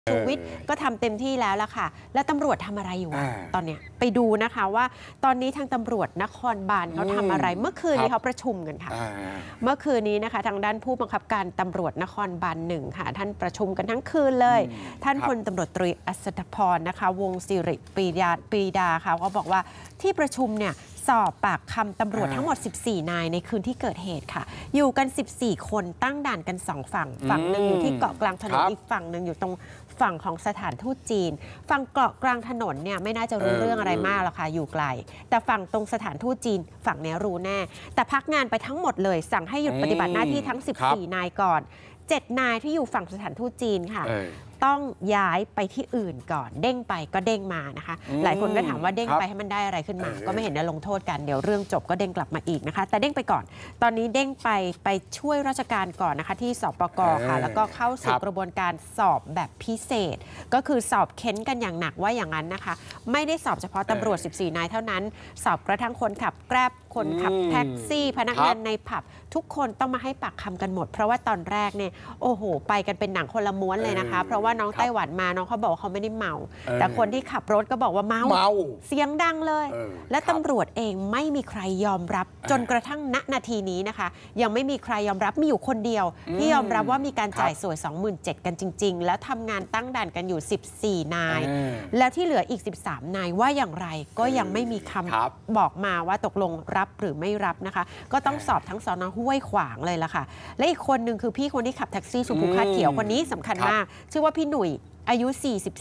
ชูวิทย์ก็ทำเต็มที่แล้วล่ะค่ะแล้วตำรวจทำอะไรอยู่ตอนเนี้ยไปดูนะคะว่าตอนนี้ทางตำรวจนครบาลเขาทำอะไรเมื่อคืนนี้เขาประชุมกันค่ะเมื่อคืนนี้นะคะทางด้านผู้บังคับการตำรวจนครบาล1ค่ะท่านประชุมกันทั้งคืนเลยท่านพลตำรวจตรีอัศดพรนะคะวงศ์สิริปรีดาค่ะก็บอกว่าที่ประชุมเนี่ยสอบปากคำตำรวจทั้งหมด14นายในคืนที่เกิดเหตุค่ะอยู่กัน14คนตั้งด่านกัน2ฝั่งหนึ่งอยู่ที่เกาะกลางถนนอีกฝั่งหนึ่งอยู่ตรงฝั่งของสถานทูตจีนฝั่งเกาะกลางถนนเนี่ยไม่น่าจะรู้เรื่องอะไรมากหรอกค่ะอยู่ไกลแต่ฝั่งตรงสถานทูตจีนฝั่งนี้รู้แน่แต่พักงานไปทั้งหมดเลยสั่งให้หยุดปฏิบัติหน้าที่ทั้ง14นายก่อน7นายที่อยู่ฝั่งสถานทูตจีนค่ะต้องย้ายไปที่อื่นก่อนเด้งไปก็เด้งมานะคะหลายคนก็ถามว่าเด้งไปให้มันได้อะไรขึ้นมาก็ไม่เห็นได้ลงโทษกันเดี๋ยวเรื่องจบก็เด้งกลับมาอีกนะคะแต่เด้งไปก่อนตอนนี้เด้งไปช่วยราชการก่อนนะคะที่สปก.ค่ะแล้วก็เข้าสู่กระบวนการสอบแบบพิเศษก็คือสอบเค้นกันอย่างหนักว่าอย่างนั้นนะคะไม่ได้สอบเฉพาะตำรวจ14นายเท่านั้นสอบกระทั่งคนขับแกร็บคนขับแท็กซี่พนักงานในผับทุกคนต้องมาให้ปากคำกันหมดเพราะว่าตอนแรกเนี่ยโอ้โหไปกันเป็นหนังคนละม้วนเลยนะคะเพราะว่าน้องไต้หวันมาน้องเขาบอกเขาไม่ได้เมาแต่คนที่ขับรถก็บอกว่าเมาเสียงดังเลยและตำรวจเองไม่มีใครยอมรับจนกระทั่งณนาทีนี้นะคะยังไม่มีใครยอมรับมีอยู่คนเดียวที่ยอมรับว่ามีการจ่ายสวย 27,000 กันจริงๆแล้วทำงานตั้งด่านกันอยู่14นายแล้วที่เหลืออีก13นายว่าอย่างไรก็ยังไม่มีคำบอกมาว่าตกลงรับหรือไม่รับนะคะก็ต้องสอบทั้งสน.ห้วยขวางเลยล่ะค่ะและอีกคนหนึ่งคือพี่คนที่ขับแท็กซี่ชมพูคาดเขียวคนนี้สำคัญมากชื่อว่าพี่หนุ่ยอายุ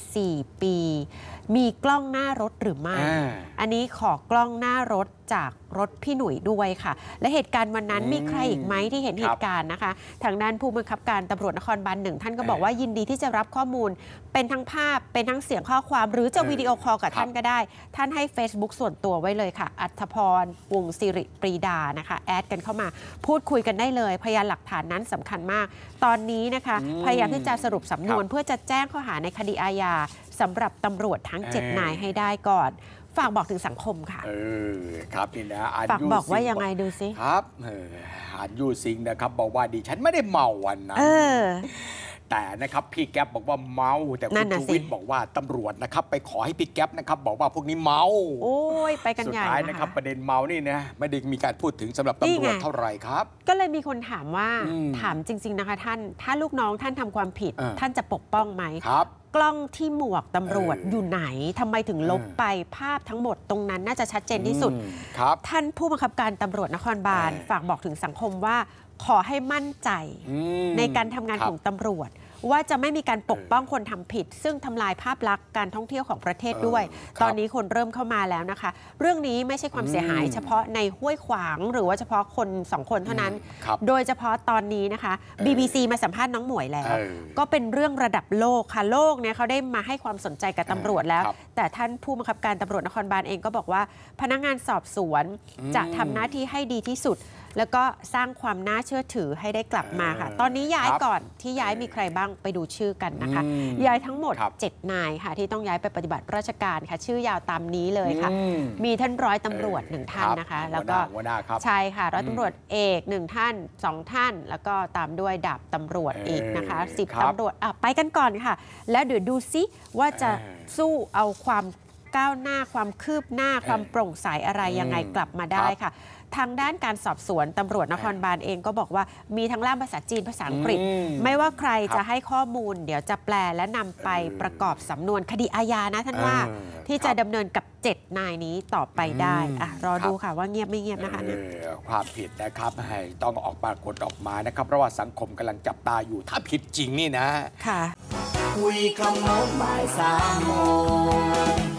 44ปีมีกล้องหน้ารถหรือไม่อันนี้ขอกล้องหน้ารถจากรถพี่หนุ่ยด้วยค่ะและเหตุการณ์วันนั้นมีใครอีกไหมที่เห็นเหตุการณ์นะคะทางด้านผู้บังคับการตำรวจนครบาล1ท่านก็บอกว่ายินดีที่จะรับข้อมูลเป็นทั้งภาพเป็นทั้งเสียงข้อความหรือจะวิดีโอคอลกับท่านก็ได้ท่านให้ Facebook ส่วนตัวไว้เลยค่ะอัธพรวงศ์สิริปรีดานะคะแอดกันเข้ามาพูดคุยกันได้เลยพยานหลักฐานนั้นสำคัญมากตอนนี้นะคะพยายามที่จะสรุปสำนวนเพื่อจะแจ้งข้อหาในคดีอาญาสำหรับตำรวจทั้ง7นายให้ได้ก่อนฝากบอกถึงสังคมค่ะครับนี่นะฝากบอกว่ายังไงดูสิครับอันยูซิงนะครับบอกว่าดิฉันไม่ได้เมาวันนั้นแต่นะครับพี่แก๊ปบอกว่าเมาแต่คุณชูวิทย์บอกว่าตำรวจนะครับไปขอให้พี่แก๊ปนะครับบอกว่าพวกนี้เมาโอ้ยไปกันใหญ่สุดท้ายนะครับประเด็นเมานี่นะไม่ได้มีการพูดถึงสำหรับตำรวจเท่าไหร่ครับก็เลยมีคนถามว่าถามจริงๆนะคะท่านถ้าลูกน้องท่านทำความผิดท่านจะปกป้องไหมครับกล้องที่หมวกตำรวจอยู่ไหนทำไมถึงลบไปภาพทั้งหมดตรงนั้นน่าจะชัดเจนที่สุดท่านผู้บังคับการตำรวจนครบาลฝากบอกถึงสังคมว่าขอให้มั่นใจในการทำงานของตำรวจว่าจะไม่มีการปกป้องคนทำผิดซึ่งทำลายภาพลักษณ์การท่องเที่ยวของประเทศด้วยตอนนี้คนเริ่มเข้ามาแล้วนะคะเรื่องนี้ไม่ใช่ความเสียหายเฉพาะในห้วยขวางหรือว่าเฉพาะคน2คนเท่านั้นโดยเฉพาะตอนนี้นะคะ BBC มาสัมภาษณ์น้องหมวยแล้วก็เป็นเรื่องระดับโลกค่ะโลกเนี่ยเขาได้มาให้ความสนใจกับตำรวจแล้วแต่ท่านผู้บังคับการตำรวจนครบาลเองก็บอกว่าพนักงานสอบสวนจะทำหน้าที่ให้ดีที่สุดแล้วก็สร้างความน่าเชื่อถือให้ได้กลับมาค่ะตอนนี้ย้ายก่อนที่ย้ายมีใครบ้างไปดูชื่อกันนะคะย้ายทั้งหมด7นายค่ะที่ต้องย้ายไปปฏิบัติราชการค่ะชื่อยาวตามนี้เลยค่ะมีท่านร้อยตำรวจ1ท่านนะคะแล้วก็ใช่ค่ะร้อยตำรวจเอก1ท่าน2ท่านแล้วก็ตามด้วยดาบตำรวจอีกนะคะ10ตำรวจไปกันก่อนค่ะแล้วเดี๋ยวดูซิว่าจะสู้เอาความก้าวหน้าความคืบหน้าความโปร่งใสอะไรยังไงกลับมาได้ค่ะทางด้านการสอบสวนตำรวจนครบาลเองก็บอกว่ามีทั้งล่ามภาษาจีนภาษาอังกฤษไม่ว่าใครจะให้ข้อมูลเดี๋ยวจะแปลและนำไปประกอบสำนวนคดีอาญานะท่านว่าที่จะดำเนินกับ7นายนี้ต่อไปได้รอดูค่ะว่าเงียบไม่เงียบนะคะความผิดนะครับให้ต้องออกปรากฏออกมานะครับเพราะว่าสังคมกำลังจับตาอยู่ถ้าผิดจริงนี่นะค่ะคุยขโมงบ่าย3 โมง